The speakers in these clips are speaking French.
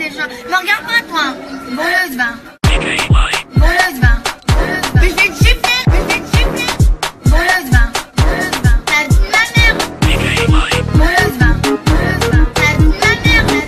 des gens. Me regarde pas, toi. Voleuse, va. Voleuse, va. Mais je vais te gifler. Voleuse, va. T'as dit ma mère. Voleuse, va. T'as dit ma mère.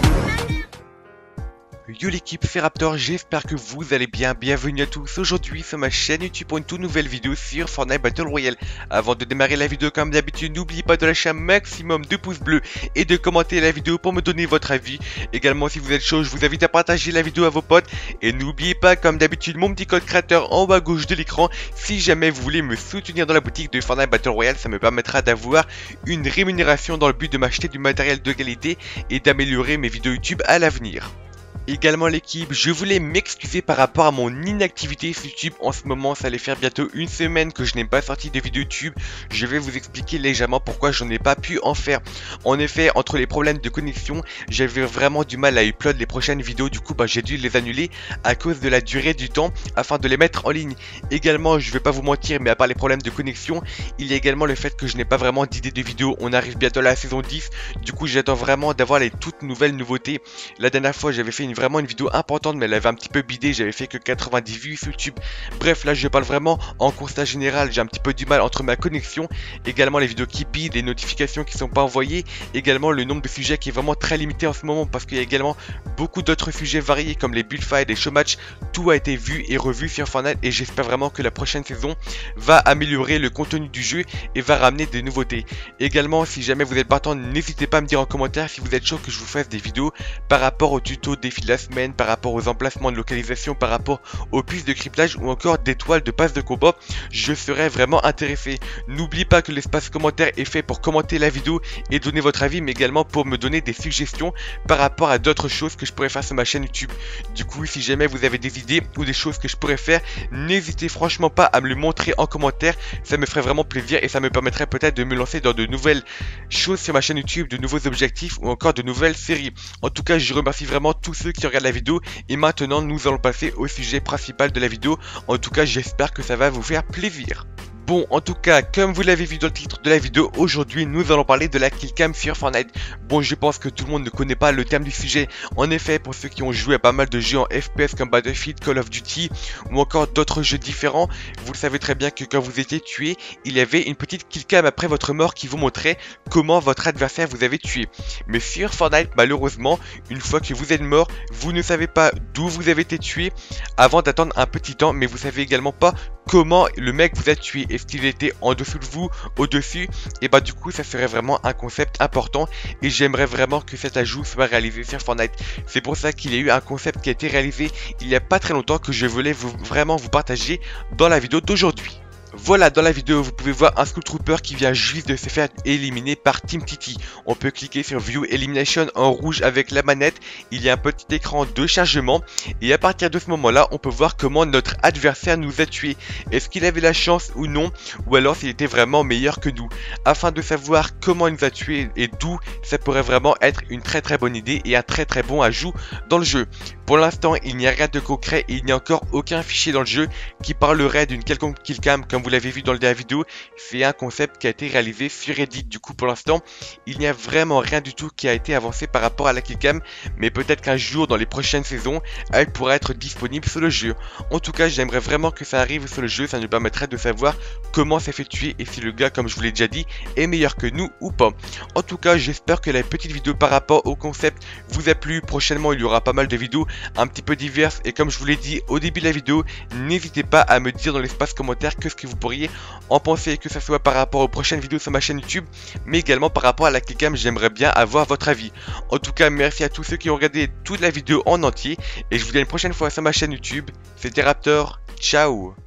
Yo l'équipe, c'est Raptor, j'espère que vous allez bien, bienvenue à tous aujourd'hui sur ma chaîne YouTube pour une toute nouvelle vidéo sur Fortnite Battle Royale. Avant de démarrer la vidéo comme d'habitude, n'oubliez pas de lâcher un maximum de pouces bleus et de commenter la vidéo pour me donner votre avis. Également si vous êtes chaud, je vous invite à partager la vidéo à vos potes et n'oubliez pas comme d'habitude mon petit code créateur en bas à gauche de l'écran. Si jamais vous voulez me soutenir dans la boutique de Fortnite Battle Royale, ça me permettra d'avoir une rémunération dans le but de m'acheter du matériel de qualité et d'améliorer mes vidéos YouTube à l'avenir. Également l'équipe, je voulais m'excuser par rapport à mon inactivité sur YouTube. En ce moment, ça allait faire bientôt une semaine que je n'ai pas sorti de vidéo YouTube. Je vais vous expliquer légèrement pourquoi je n'ai pas pu en faire. En effet, entre les problèmes de connexion, j'avais vraiment du mal à upload les prochaines vidéos. Du coup, j'ai dû les annuler à cause de la durée du temps afin de les mettre en ligne. Également, je vais pas vous mentir, mais à part les problèmes de connexion, il y a également le fait que je n'ai pas vraiment d'idée de vidéo. On arrive bientôt à la saison 10. Du coup, j'attends vraiment d'avoir les toutes nouvelles nouveautés. La dernière fois, j'avais fait vraiment une vidéo importante, mais elle avait un petit peu bidé, j'avais fait que 90 vues sur YouTube. Bref, là je parle vraiment en constat général, j'ai un petit peu du mal entre ma connexion, également les vidéos qui bident, les notifications qui sont pas envoyées, également le nombre de sujets qui est vraiment très limité en ce moment parce qu'il y a également beaucoup d'autres sujets variés comme les build fights, les showmatch. Tout a été vu et revu sur Fortnite et j'espère vraiment que la prochaine saison va améliorer le contenu du jeu et va ramener des nouveautés. Également, si jamais vous êtes partant, n'hésitez pas à me dire en commentaire si vous êtes chaud que je vous fasse des vidéos par rapport au tuto défi de la semaine, par rapport aux emplacements de localisation, par rapport aux pistes de cryptage ou encore d'étoiles de passe de combat. Je serais vraiment intéressé. N'oubliez pas que l'espace commentaire est fait pour commenter la vidéo et donner votre avis, mais également pour me donner des suggestions par rapport à d'autres choses que je pourrais faire sur ma chaîne YouTube. Du coup, si jamais vous avez des idées ou des choses que je pourrais faire, n'hésitez franchement pas à me le montrer en commentaire. Ça me ferait vraiment plaisir et ça me permettrait peut-être de me lancer dans de nouvelles choses sur ma chaîne YouTube, de nouveaux objectifs ou encore de nouvelles séries. En tout cas, je remercie vraiment tous ceux qui regardent la vidéo et maintenant nous allons passer au sujet principal de la vidéo. En tout cas, j'espère que ça va vous faire plaisir. Bon, en tout cas, comme vous l'avez vu dans le titre de la vidéo, aujourd'hui nous allons parler de la killcam sur Fortnite. Bon, je pense que tout le monde ne connaît pas le terme du sujet. En effet, pour ceux qui ont joué à pas mal de jeux en FPS comme Battlefield, Call of Duty ou encore d'autres jeux différents, vous le savez très bien que quand vous étiez tué, il y avait une petite killcam après votre mort qui vous montrait comment votre adversaire vous avait tué. Mais sur Fortnite, malheureusement, une fois que vous êtes mort, vous ne savez pas d'où vous avez été tué avant d'attendre un petit temps, mais vous savez également pas comment le mec vous a tué. Est-ce qu'il était en dessous de vous, au-dessus? Et du coup ça serait vraiment un concept important et j'aimerais vraiment que cet ajout soit réalisé sur Fortnite. C'est pour ça qu'il y a eu un concept qui a été réalisé il y a pas très longtemps que je voulais vraiment vous partager dans la vidéo d'aujourd'hui. Voilà, dans la vidéo, vous pouvez voir un Skull Trooper qui vient juste de se faire éliminer par Team Titi. On peut cliquer sur View Elimination en rouge avec la manette. Il y a un petit écran de chargement. Et à partir de ce moment-là, on peut voir comment notre adversaire nous a tués. Est-ce qu'il avait la chance ou non? Ou alors s'il était vraiment meilleur que nous? Afin de savoir comment il nous a tués et d'où, ça pourrait vraiment être une très bonne idée et un très bon ajout dans le jeu. Pour l'instant, il n'y a rien de concret et il n'y a encore aucun fichier dans le jeu qui parlerait d'une quelconque killcam comme vous l'avez vu dans la vidéo. C'est un concept qui a été réalisé sur Reddit. Du coup, pour l'instant, il n'y a vraiment rien du tout qui a été avancé par rapport à la killcam, mais peut-être qu'un jour dans les prochaines saisons, elle pourra être disponible sur le jeu. En tout cas, j'aimerais vraiment que ça arrive sur le jeu, ça nous permettrait de savoir comment ça fait tuer et si le gars, comme je vous l'ai déjà dit, est meilleur que nous ou pas. En tout cas, j'espère que la petite vidéo par rapport au concept vous a plu. Prochainement, il y aura pas mal de vidéos un petit peu diverses et comme je vous l'ai dit au début de la vidéo, n'hésitez pas à me dire dans l'espace commentaire que ce que vous pourriez en penser, que ce soit par rapport aux prochaines vidéos sur ma chaîne YouTube, mais également par rapport à la killcam. J'aimerais bien avoir votre avis. En tout cas, merci à tous ceux qui ont regardé toute la vidéo en entier et je vous dis à une prochaine fois sur ma chaîne YouTube. C'était Raptor, ciao.